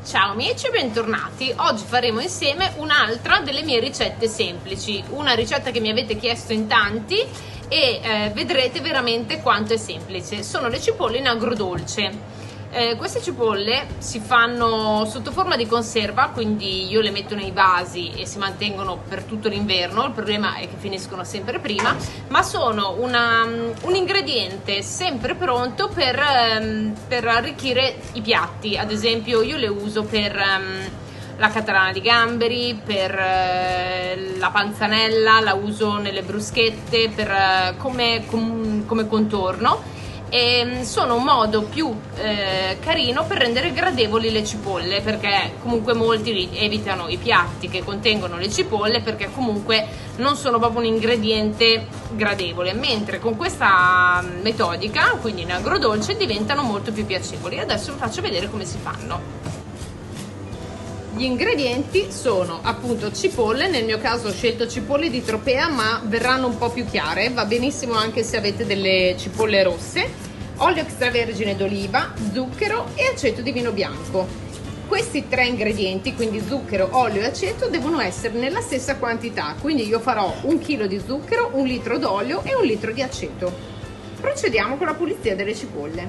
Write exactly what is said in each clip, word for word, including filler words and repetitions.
Ciao amici e bentornati. Oggi faremo insieme un'altra delle mie ricette semplici, una ricetta che mi avete chiesto in tanti e eh, vedrete veramente quanto è semplice. Sono le cipolle in agrodolce. Eh, queste cipolle si fanno sotto forma di conserva, quindi io le metto nei vasi e si mantengono per tutto l'inverno. Il problema è che finiscono sempre prima, ma sono una, un ingrediente sempre pronto per, um, per arricchire i piatti. Ad esempio io le uso per um, la catalana di gamberi, per uh, la panzanella, la uso nelle bruschette per, uh, come, com, come contorno. E sono un modo più eh, carino per rendere gradevoli le cipolle, perché comunque molti evitano i piatti che contengono le cipolle perché comunque non sono proprio un ingrediente gradevole, mentre con questa metodica, quindi in agrodolce, diventano molto più piacevoli. Adesso vi faccio vedere come si fanno. Gli ingredienti sono appunto cipolle, nel mio caso ho scelto cipolle di Tropea, ma verranno un po' più chiare, va benissimo anche se avete delle cipolle rosse, olio extravergine d'oliva, zucchero e aceto di vino bianco. Questi tre ingredienti, quindi zucchero, olio e aceto, devono essere nella stessa quantità, quindi io farò un chilo di zucchero, un litro d'olio e un litro di aceto. Procediamo con la pulizia delle cipolle.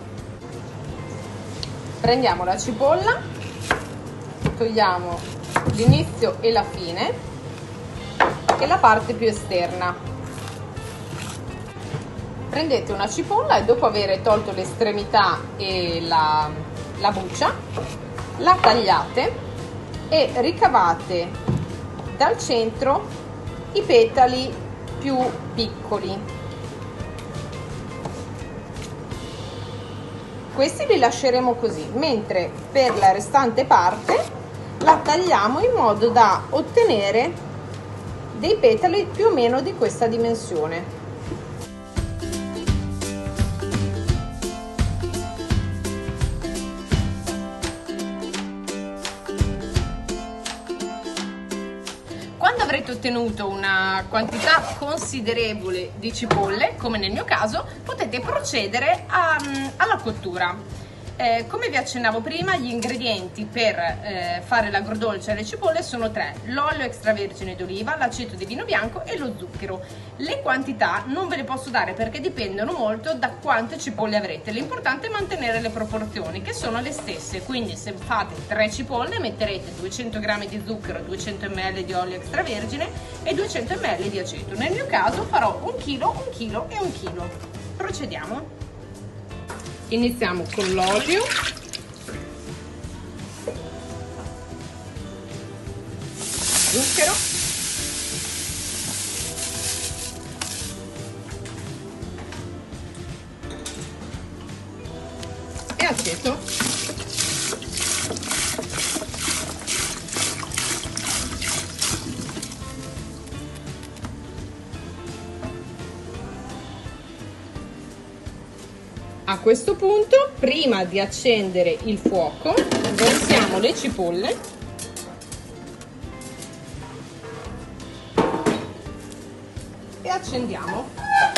Prendiamo la cipolla, togliamo l'inizio e la fine e la parte più esterna. Prendete una cipolla e dopo aver tolto l'estremità e la, la buccia, la tagliate e ricavate dal centro i petali più piccoli. Questi li lasceremo così, mentre per la restante parte la tagliamo in modo da ottenere dei petali più o meno di questa dimensione. Quando avrete ottenuto una quantità considerevole di cipolle, come nel mio caso, potete procedere a, alla cottura. Eh, come vi accennavo prima, gli ingredienti per eh, fare l'agrodolce alle cipolle sono tre: l'olio extravergine d'oliva, l'aceto di vino bianco e lo zucchero. Le quantità non ve le posso dare perché dipendono molto da quante cipolle avrete. L'importante è mantenere le proporzioni, che sono le stesse, quindi se fate tre cipolle metterete duecento grammi di zucchero, duecento millilitri di olio extravergine e duecento millilitri di aceto. Nel mio caso farò un chilo, un chilo e un chilo. Procediamo. Iniziamo con l'olio, zucchero, e aceto. A questo punto, prima di accendere il fuoco, versiamo le cipolle e accendiamo.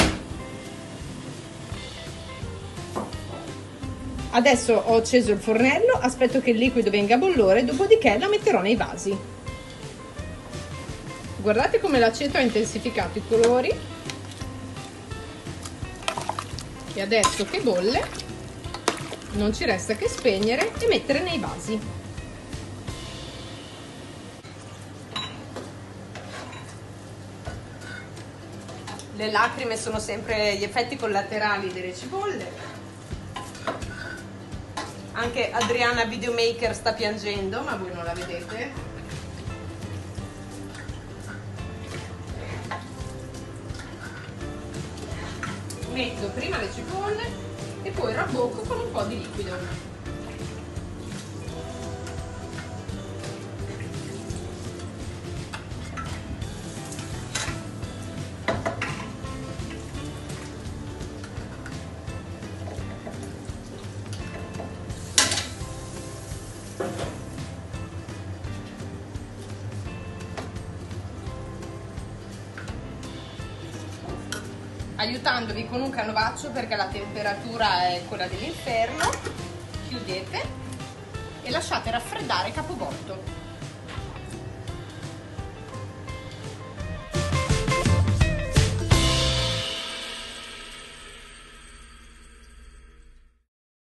Adesso ho acceso il fornello, aspetto che il liquido venga a bollore, dopodiché la metterò nei vasi. Guardate come l'aceto ha intensificato i colori. E adesso che bolle non ci resta che spegnere e mettere nei vasi. Le lacrime sono sempre gli effetti collaterali delle cipolle. Anche Adriana Videomaker sta piangendo, ma voi non la vedete. Metto prima le cipolle e poi rabbocco con un po' di liquido. Aiutandovi con un canovaccio perché la temperatura è quella dell'inferno, chiudete e lasciate raffreddare capovolto.